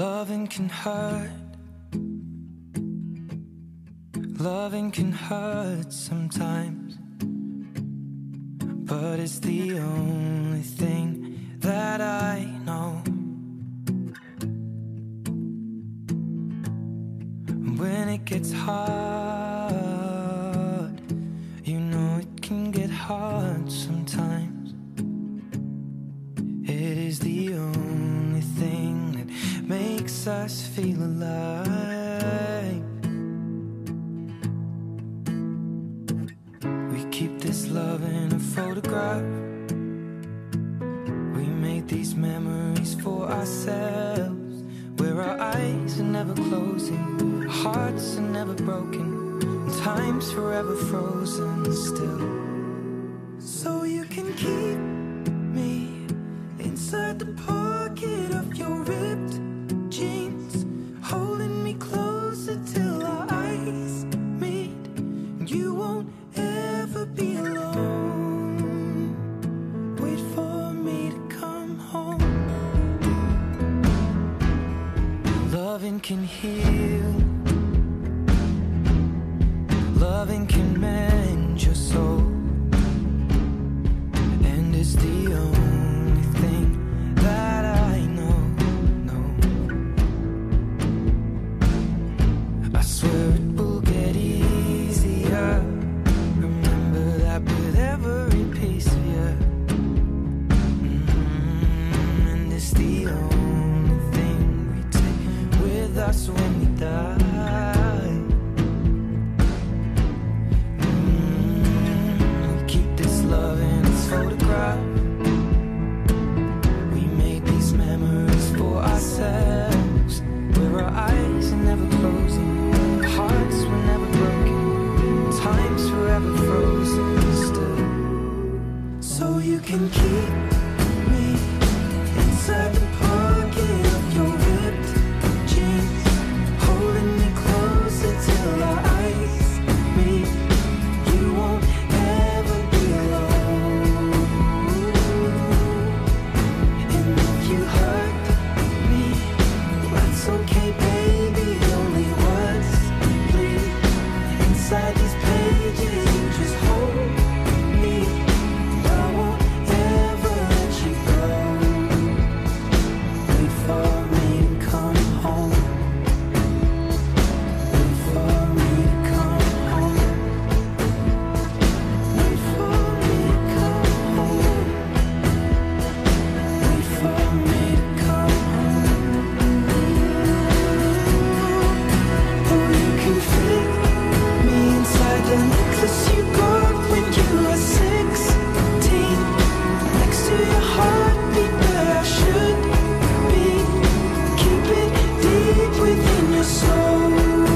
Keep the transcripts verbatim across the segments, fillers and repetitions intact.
Loving can hurt. Loving can hurt sometimes, but it's the only thing that I know. When it gets hard, you know it can get hard sometimes. It is the only thing that makes us feel alive. We keep this love in a photograph. We make these memories for ourselves, where our eyes are never closing, hearts are never broken, and time's forever frozen still. So you can keep me inside the pocket of your ripped jeans, holding me closer till our eyes meet. You won't ever be alone. Wait for me to come home. Loving can heal. Loving can mend your soul, and it's the only thing that I know, know. I swear it will get easier. Remember that with every piece of you. Mm-hmm. And it's the only thing we take with us when we die. Photograph. We made these memories for ourselves, where our eyes are never closing, hearts were never broken, time's forever frozen still. So you can keep me inside the pocket of your ripped jeans, holding me closer till our eyes meet. You won't ever be alone. Okay, baby, only words bleed inside these pages. You just hold me. I won't ever let you go. Wait for me to come home. Wait for me to come home. Wait for me to come home. Wait for me to come home. The necklace you got when you were sixteen, next to your heartbeat where I should be. Keep it deep within your soul.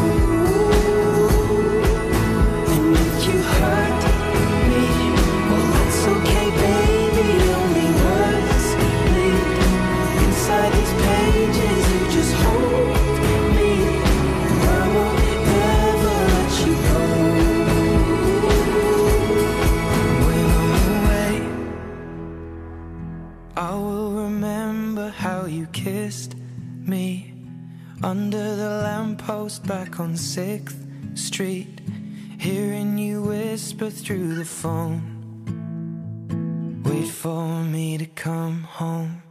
And if you hurt me, well that's okay, baby. Only words bleed inside these pages. You just hold me. I won't ever let you go. I will remember how you kissed me under the lamppost back on sixth street, hearing you whisper through the phone. Wait for me to come home.